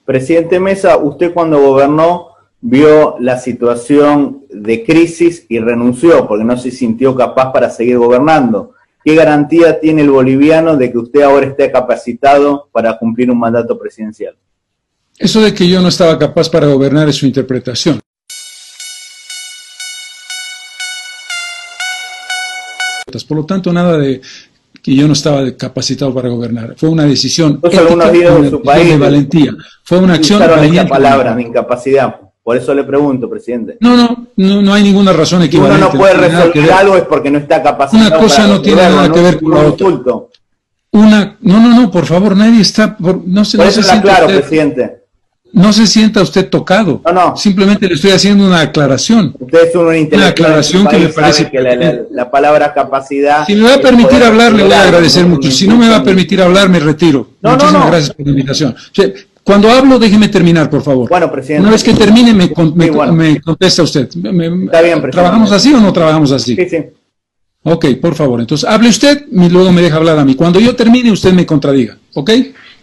Presidente Mesa, usted cuando gobernó vio la situación de crisis y renunció porque no se sintió capaz para seguir gobernando. ¿Qué garantía tiene el boliviano de que usted ahora esté capacitado para cumplir un mandato presidencial? Eso de que yo no estaba capaz para gobernar es su interpretación. Por lo tanto, nada de que yo no estaba capacitado para gobernar. Fue una decisión ética, de su país, de valentía. Fue una acción valiente. Esta palabra de incapacidad. Por eso le pregunto, presidente. No hay ninguna razón equivalente. Si uno no puede resolver algo es porque no está capacitado. Una cosa no tiene nada que ver con la otra. No, por favor, nadie está... No se sienta claro, usted, presidente. No se sienta usted tocado. No. Simplemente le estoy haciendo una aclaración. Usted es una aclaración que me parece que la palabra capacidad... Si me va a permitir hablar, le voy a agradecer mucho. Si no me va a permitir hablar, me retiro. Muchísimas gracias por la invitación. Cuando hablo, déjeme terminar, por favor. Bueno, presidente. Una vez que termine, me contesta usted. Está bien, presidente. ¿Trabajamos así o no trabajamos así? Sí. Ok, por favor. Entonces, hable usted y luego me deja hablar a mí. Cuando yo termine, usted me contradiga. ¿Ok?